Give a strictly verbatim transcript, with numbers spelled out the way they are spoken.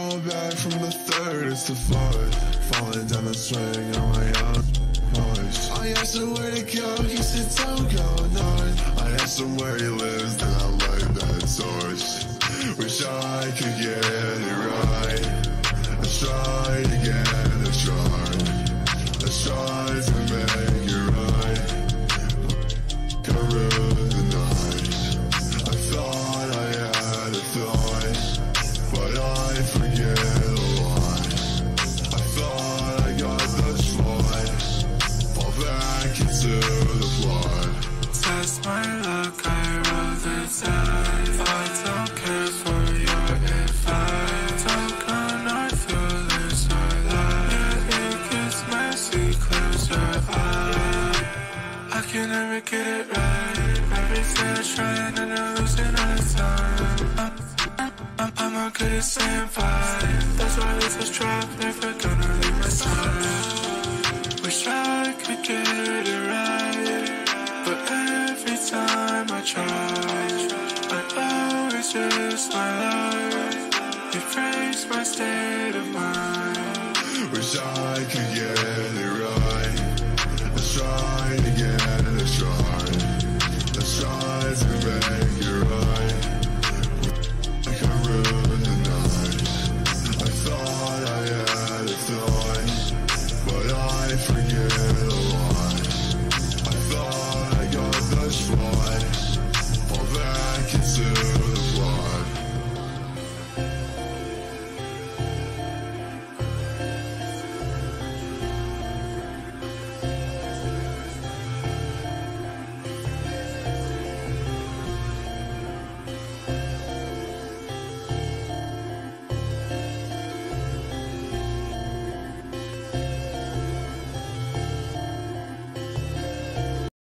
fall back from the third, it's the fourth. Falling down the swing on my own voice. I asked him where to go, he said don't go north. I asked him where he lives, then I light that torch. Wish I could get it right. Let's try again, let's try. Let's try to make it right. Go through the night. I thought I had a thought, but I forget a lot. I thought I got the spot, fall back into the plot. Test my luck, I roll the dice. I don't care for your advice. Don't go north, you'll lose your life. Yeah, it gets messy, close your eyes. I can never get it right. Everything I try and then I'm losing all the time. I'm, I'm, I'm not good at saying bye. That's why this is trap, never gonna leave my side. Wish I could get it right, but every time I try, I always risk my life. It breaks my state of mind. Wish I could get it right. Let's try